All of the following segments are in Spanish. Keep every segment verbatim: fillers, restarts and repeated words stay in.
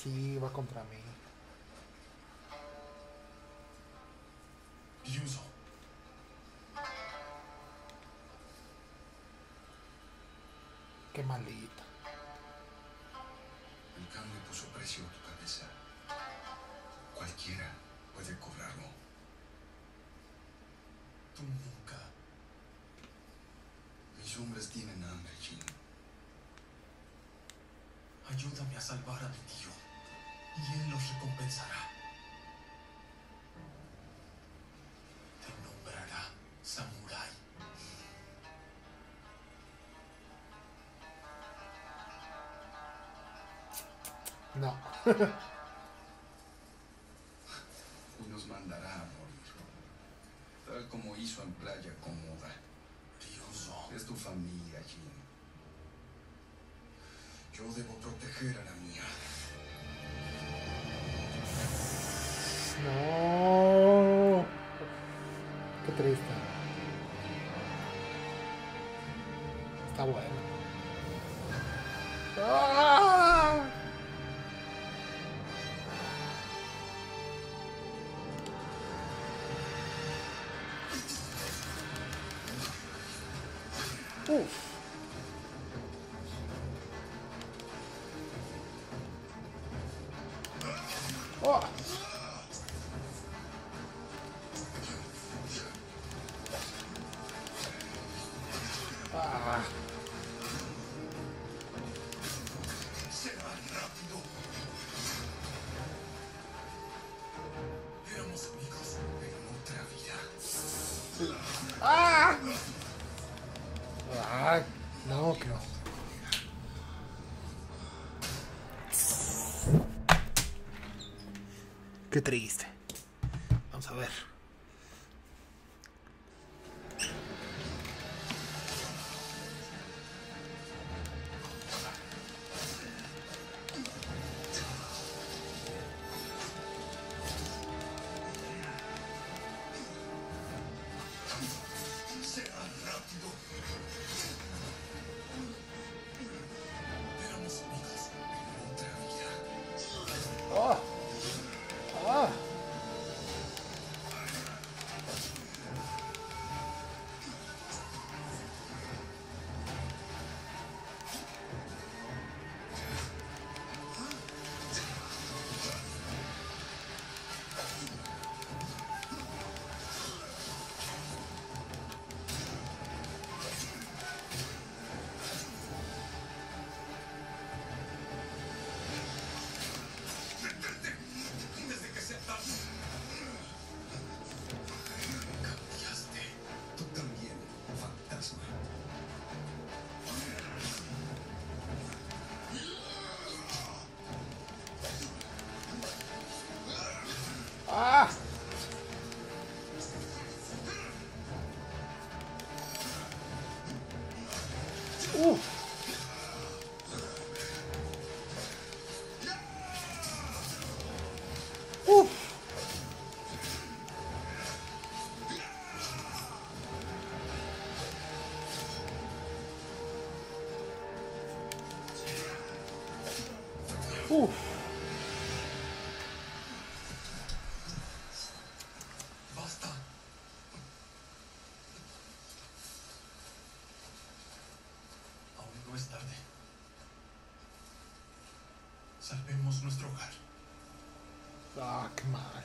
Sí, va contra mí. Ryuzo. Qué malita. El cambio puso precio a tu cabeza. Cualquiera puede cobrarlo. Tú nunca. Mis hombres tienen hambre, Jin. Ayúdame a salvar a mi tío y él los recompensará. Te nombrará samurái. No. Y nos mandará a morir. Tal como hizo en Playa Cómoda. Ryuzo. Es tu familia, Jin. Yo debo proteger a la mía. No. Qué triste. Está bueno. ¡Ah! Uf. Oh. Ah. Será rápido. Éramos amigos en otra vida. Ah. Ah. No, que no. Qué triste. Vamos a ver. Será rápido. Éramos amigos en otra vida. Oh. Ah. Desde que se atasó. Cambiaste. Tú también, fantasma. Ah. Uf. Uf. Uf. Basta. Aún no es tarde. Salvemos nuestro hogar. Ah, qué mal.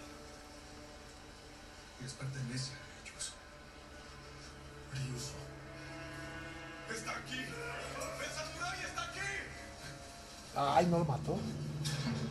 Les pertenece a ellos. Ryuzo. ¡Está aquí! ¡El samurái está aquí! Ay, no lo mató.